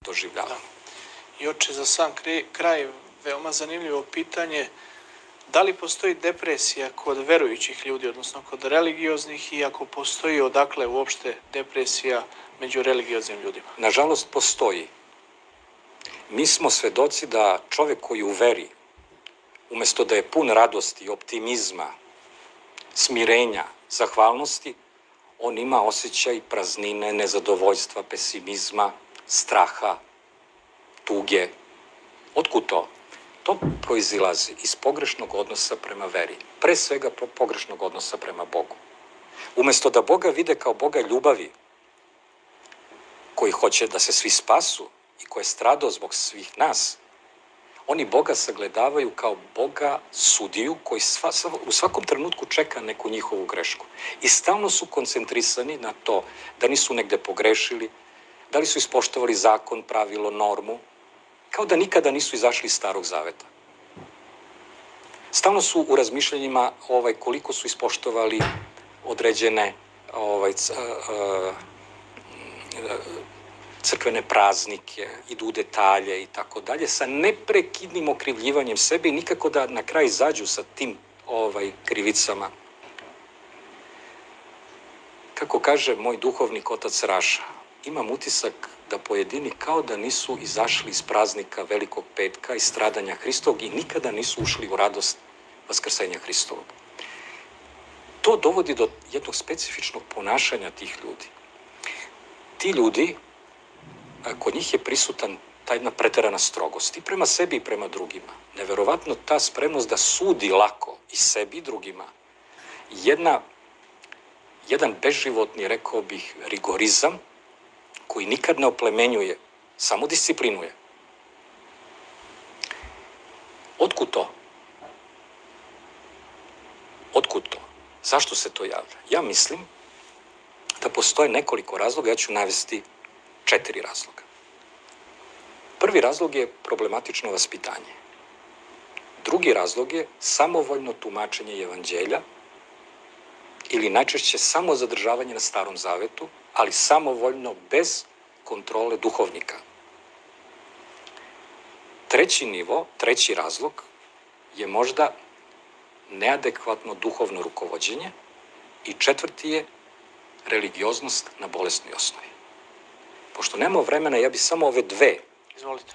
doživljavamo. I oče, za sam kraj, veoma zanimljivo pitanje, da li postoji depresija kod verujućih ljudi, odnosno kod religioznih, i ako postoji, odakle uopšte depresija među religioznim ljudima? Nažalost, postoji. Mi smo svedoci da čovjek koji u veri, umjesto da je pun radosti, optimizma, smirenja, zahvalnosti, on ima osjećaj praznine, nezadovoljstva, pesimizma, straha, tuge. Otkud to? To proizilazi iz pogrešnog odnosa prema veri. Pre svega pogrešnog odnosa prema Bogu. Umjesto da Boga vide kao Boga ljubavi, koji hoće da se svi spasu i koji je stradao zbog svih nas, oni Boga sagledavaju kao Boga sudiju koji u svakom trenutku čeka neku njihovu grešku. I stalno su koncentrisani na to da nisu negde pogrešili, da li su ispoštovali zakon, pravilo, normu, kao da nikada nisu izašli iz Starog Zaveta. Stalno su u razmišljanjima koliko su ispoštovali određene crkvene praznike, idu u detalje i tako dalje, sa neprekidnim okrivljivanjem sebe i nikako da na kraj izađu sa tim krivicama. Kako kaže moj duhovnik otac Raša, imam utisak da pojedini kao da nisu izašli iz praznika Velikog petka i stradanja Hristovog i nikada nisu ušli u radost vaskrsenja Hristovog. To dovodi do jednog specifičnog ponašanja tih ljudi. Ti ljudi, kod njih je prisutan ta jedna preterana strogost i prema sebi i prema drugima. Neverovatno ta spremnost da sudi lako i sebi i drugima. Jedan beživotni, rekao bih, rigorizam koji nikad ne oplemenjuje, samo disciplinuje. Otkud to? Otkud to? Zašto se to javlja? Ja mislim da postoje nekoliko razloga, ja ću navesti 4 razloga. Prvi razlog je problematično vaspitanje. Drugi razlog je samovoljno tumačenje evanđelja ili najčešće samo zadržavanje na Starom Zavetu, ali samovoljno, bez kontrole duhovnika. Treći razlog je možda neadekvatno duhovno rukovođenje i četvrti je religioznost na bolesnoj osnovi. Pošto nemamo vremena, ja bih samo ove 2. Izvolite.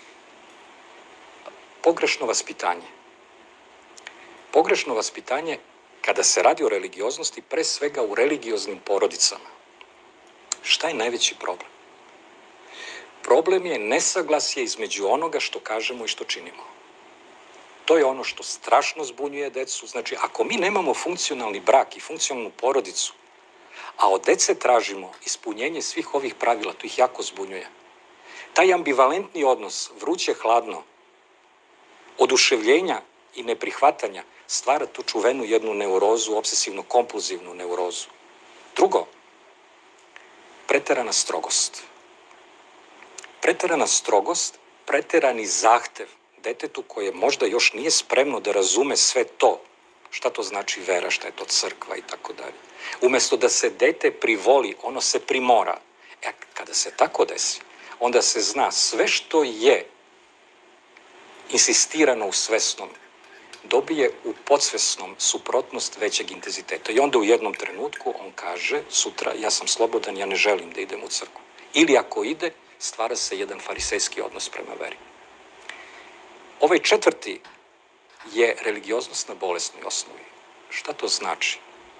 Pogrešno vaspitanje. Pogrešno vaspitanje, kada se radi o religioznosti, pre svega u religioznim porodicama. Šta je najveći problem? Problem je nesaglasje između onoga što kažemo i što činimo. To je ono što strašno zbunjuje decu. Znači, ako mi nemamo funkcionalni brak i funkcionalnu porodicu, a od dece tražimo ispunjenje svih ovih pravila, to ih jako zbunjuje. Taj ambivalentni odnos, vruće-hladno, oduševljenja i neprihvatanja, stvara tu čuvenu jednu neurozu, obsesivno-kompulzivnu neurozu. Drugo, preterana strogost. Preterana strogost, preterani zahtev detetu koje možda još nije spremno da razume sve to, šta to znači vera, šta je to crkva i tako dalje. Umjesto da se dete privoli, ono se primora. Kada se tako desi, onda se zna sve što je insistirano u svesnom, dobije u podsvesnom suprotnost većeg intenziteta. I onda u jednom trenutku on kaže, sutra ja sam slobodan, ja ne želim da idem u crkvu. Ili ako ide, stvara se jedan farisejski odnos prema veri. Ovaj četvrti je religioznost na bolesnoj osnovi. Šta to znači?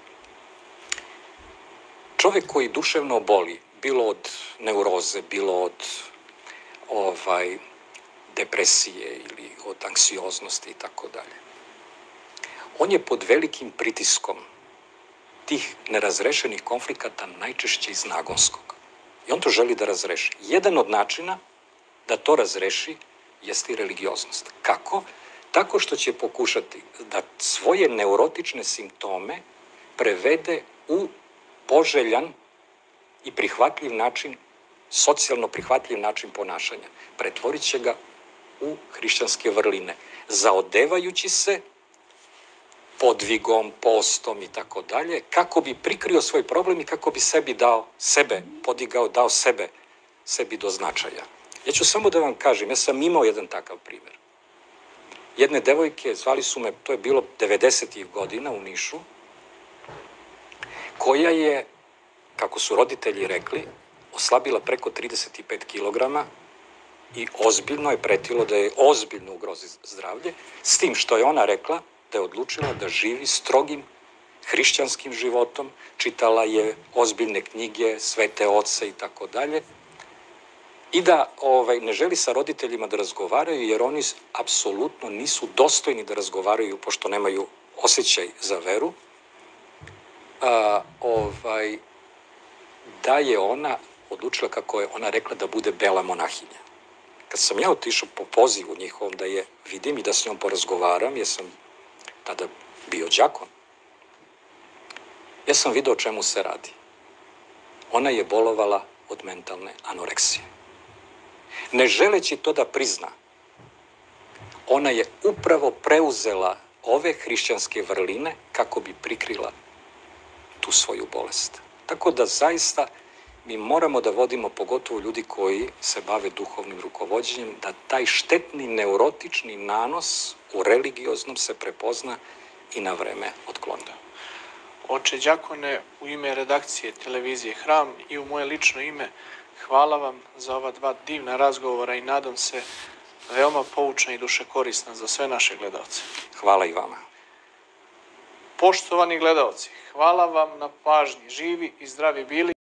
Čovjek koji duševno boli, bilo od neuroze, bilo od depresije ili od anksioznosti i tako dalje, on je pod velikim pritiskom tih nerazrešenih konflikata, najčešće iz nagonskog. I on to želi da razreši. Jedan od načina da to razreši jeste i religioznost. Kako? Tako što će pokušati da svoje neurotične simptome prevede u poželjan i prihvatljiv način, socijalno prihvatljiv način ponašanja. Pretvorit će ga u hrišćanske vrline, zaodevajući se podvigom, postom i tako dalje, kako bi prikrio svoj problem i kako bi sebi dao, sebe podigao, dao sebi do značaja. Ja ću samo da vam kažem, ja sam imao jedan takav primjer. Jedne devojke, zvali su me, to je bilo 90. godina u Nišu, koja je, kako su roditelji rekli, oslabila preko 35 kilograma i ozbiljno je pretilo da je ozbiljno ugrozi zdravlje, s tim što je ona rekla da je odlučila da živi strogim hrišćanskim životom, čitala je ozbiljne knjige, svete oce i tako dalje, i da ne želi sa roditeljima da razgovaraju, jer oni apsolutno nisu dostojni da razgovaraju, pošto nemaju osjećaj za veru, da je ona odlučila, kako je ona rekla, da bude bela monahinja. Kad sam ja otišao po pozivu njihovom da je vidim i da s njom porazgovaram, jer sam tada bio đakon, ja sam video o čemu se radi. Ona je bolovala od mentalne anoreksije. Ne želeći to da prizna, ona je upravo preuzela ove hrišćanske vrline kako bi prikrila tu svoju bolest. Tako da zaista mi moramo da vodimo, pogotovo ljudi koji se bave duhovnim rukovođenjem, da taj štetni neurotični nanos u religioznom se prepozna i na vreme otkloni. Oče đakone, u ime redakcije televizije Hram i u moje lično ime, hvala vam za ova dva divna razgovora i nadam se veoma poučna i dušekorisna za sve naše gledalce. Hvala i vama. Poštovani gledalci, hvala vam na pažnji. Živi i zdravi bili.